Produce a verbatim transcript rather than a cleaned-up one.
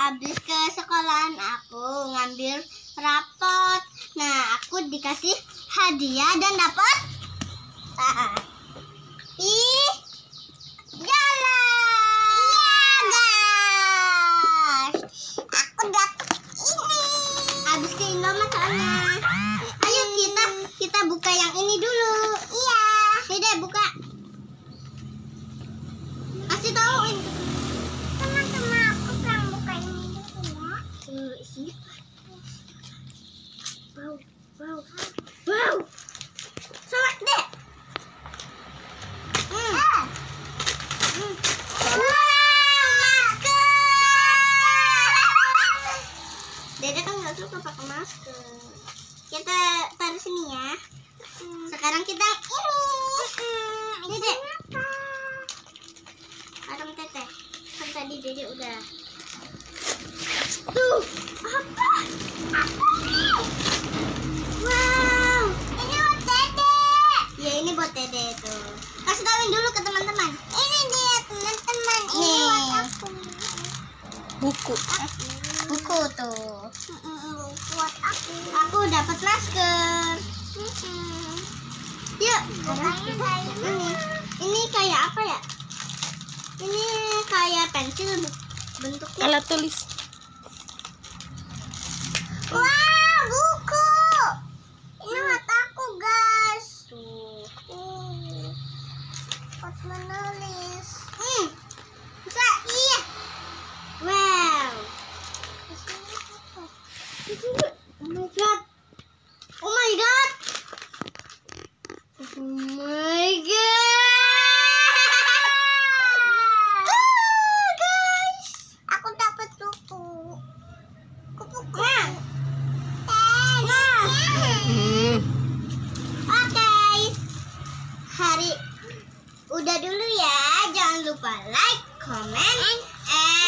Abis ke sekolahan aku ngambil rapot. Nah, aku dikasih hadiah dan dapat ah, ih jalan. Iya guys, aku dapat ini. Abis ke Indomaret soalnya. Ayo kita kita buka yang ini dulu. Iya. Nih deh buka. Kasih tahu ini. Teman-teman aku pengen buka ini dulu ya. Tuh isinya. Wow, wow, wow. Solat deh. Hmm. Hmm. Wow, masker. Dede kan nggak suka pakai masker. Kita taruh sini ya. Sekarang kita ini. Dede. Adem teteh. Kan tadi Dede udah. Tuh, apa? Apa? Wow. Ini buat Dede. Ya, ini buat Dede tuh. Kasih tauin dulu ke teman-teman. Ini dia teman-teman. Ini buat aku. Buku. Buku tuh. Buat aku. Aku dapat masker. Yuk. Ini. Ini kayak apa ya? Ini kayak pensil bentuknya. Alat tulis. Wah, buku. Ini buat aku, guys. Tuh. Buat menulis. Hmm. Bisa, iya. Wow. Oh my god. Oh my god. Oh my god. Ah, guys. Aku dapat buku. Kupu-kupu. Nah. Nah. Hmm. Oke. Hari udah dulu ya. Jangan lupa like, comment, and